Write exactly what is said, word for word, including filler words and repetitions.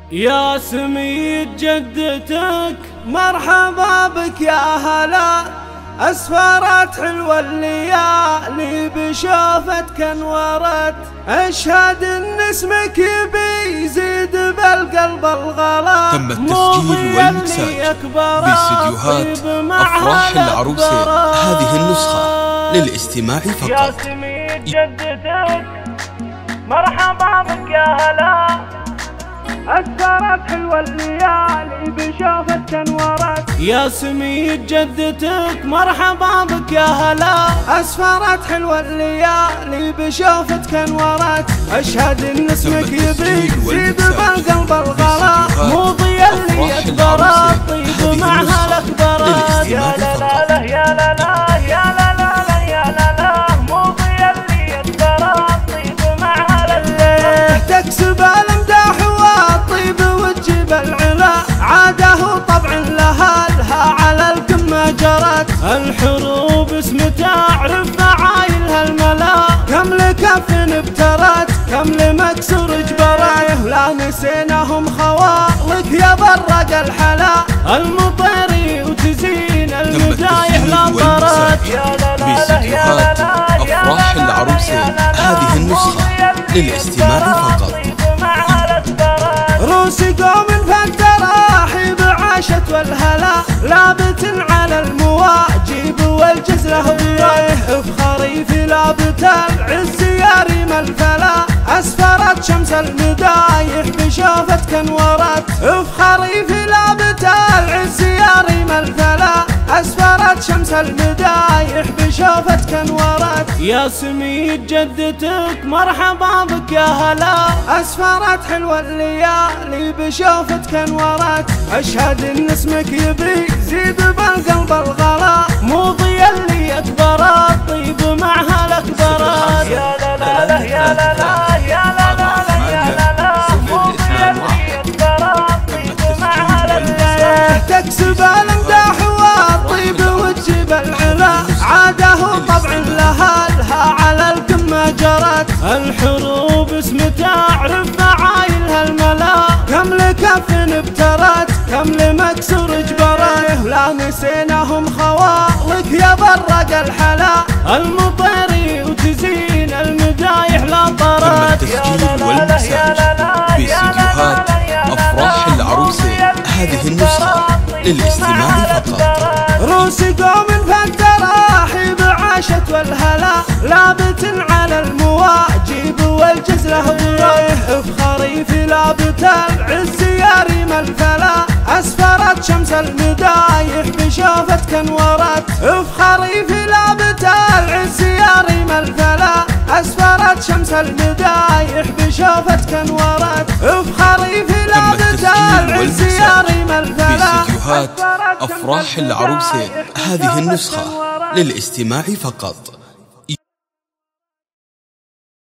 يا سميد جدتك مرحبا بك يا هلا، أسفارات حلوة الليالي بشوفتك انورت، أشهد إن اسمك بيزيد بالقلب الغلا. تم التسجيل والمكساج باستديوهات أفراح العروسة. هذه النسخة للاستماع فقط. يا سميد جدتك مرحبا بك يا هلا، أسفارات حلوة الليالي بشوفتك انورت. يا سميد جدتك مرحبا بك يا هلا، أسفارات حلوة الليالي بشوفتك انورت، أشهد إن اسمك يزيد بالقلب الغلا، موضي اللي يكبر الطيب معها الأكبرات. يا لا لا لا يا لا لا يا لا لا يا لا لا، موضي اللي يكبر الطيب معها الأكبرات. تكسب الامداح والطيب وتجيب العلا، عاده طبع لها لها على القمة جرت، الحروب اسم تعرف فعايلها الملا، كم لكف ابترت كم لمكسور جبرايه، لا نسيناهم خوالك يا برق الحلا، المطيري وتزين المدايح لا طرت. باستديوهات أفراح العروسة. هذه النسخة للاستماع فقط. روسي قوم فالتراحيب عاشت والهلا، لابت على المواجب والجزله ضيايه، بخريف لابت العز يا ريم الفلا، أسفرت شمس المدايح بشوفتك انورت، بخريف لابت العز يا ريم الفلا، أسفرت شمس المدايح بشوفتك انورت. يا سميد جدتك مرحبا بك يا هلا، أسفارات حلوة الليالي بشوفتك انورت، أشهد إن اسمك يبي يزيد بالقلب الغلا، موضي اللي يكبر الطيب معها الأكبرات. يا لا لا لا يا لا لا يا لا لا يا لا لا، موضي اللي يكبر الطيب معها الأكبرات. تكسب الامداح والطيب وتجيب العلا، عاده طبع لها لها على القمة جرت، الحروب اسم تعرف فعايلها الملا، كم لكف ابترت كم لمكسور جبرايه، لا نسيناهم خوالك يا برق الحلا، المطيري وتزين المدايح لا طرت. تم التسجيل والمكساج باستديوهات أفراح العروسة. هذه النسخة للاستماع فقط. روسي قوم فالتراحيب عاشت والهلا، لابت على المواجب والجزله ضيايه، بخريف لابت العز يا ريم الفلا، أسفرت شمس المدايح بشوفتك انورت، بخريف لابت العز يا ريم الفلا، أسفرت شمس المدايح بشوفتك انورت، بخريف لابت العز يا ريم الفلا. باستديوهات أفراح العروسة. هذه النسخة للاستماع فقط.